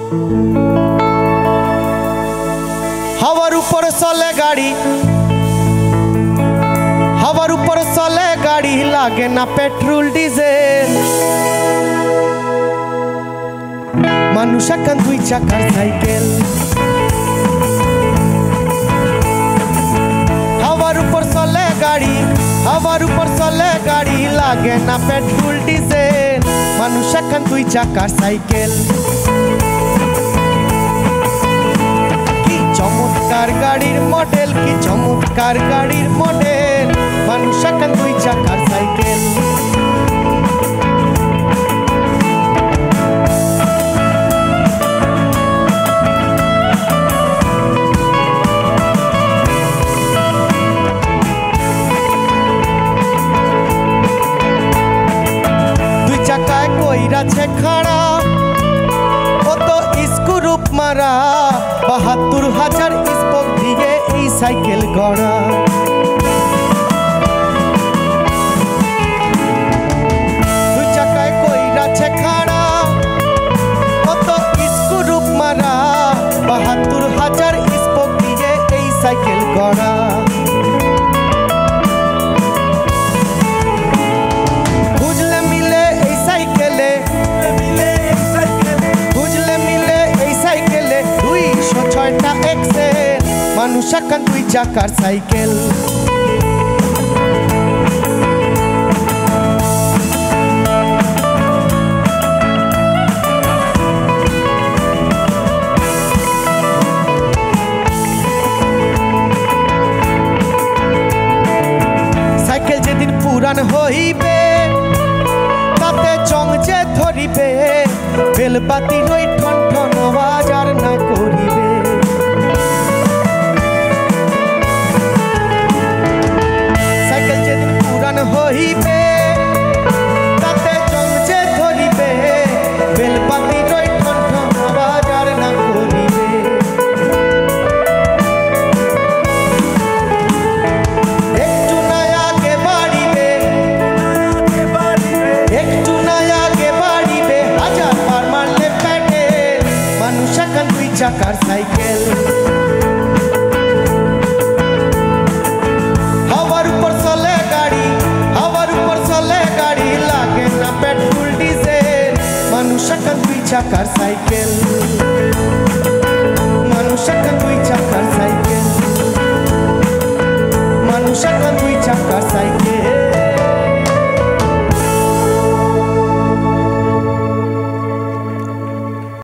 हवार ऊपर चले गाड़ी, हवार ऊपर चले गाड़ी, लागे ना पेट्रोल डिजेल। मानुष एखान दुई चाकार साइकेल। हवार ऊपर चले गाड़ी, हवार ऊपर चले गाड़ी, लागे ना पेट्रोल डिजेल। मानुष एखान दुई चाकार साइकेल। चमत्कार गाड़ीर मॉडल, की चमत्कार गाड़ीर मॉडल। मानुष एखान दुई चाकार साइकेल। दुई चाकाय कइराछे खाड़ा, ओ तो स्क्रूप मारा। ৭২,০০০ স্পোক দিয়ে এই সাইকেল গড়া। দুই চাকায় কইরাছে খাড়া, কত স্ক্রুপ মারা। ৭২,০০০ স্পোক দিয়ে এই সাইকেল গড়া। বুঝলে মিলে এই সাইকেলে, বুঝলে মিলে এই সাইকেলে ২০৬টা এক্সেল। মানুষ এখান দুই চাকার সাইকেল। সাইকেল যেদিন পুরান হইবে, তাতে জং যে ধরিবে। বেলবাতি রই ঠন ঠন আওয়াজ আর না করিবে। সাইকেল যেদিন পুরান হইবে, তাতে জং যে ধরিবে। বেলবাতি রই ঠন ঠন আওয়াজ আর না করিবে। একটু না আগে বাড়িবে, একটু না আগে বাড়িবে। হাজার বার মারলে প্যাডেল। মানুষ এখান দুই চাকার সাইকেল। हवार ऊपर चले गाड़ी, हवार ऊपर चले गाड़ी, लागे ना पेट्रोल डिजेल। मानुष एखान दुई चाकार साइकेल। मानुष एखान दुई चाकार साइकेल। मानुष एखान दुई चाकार साइकेल।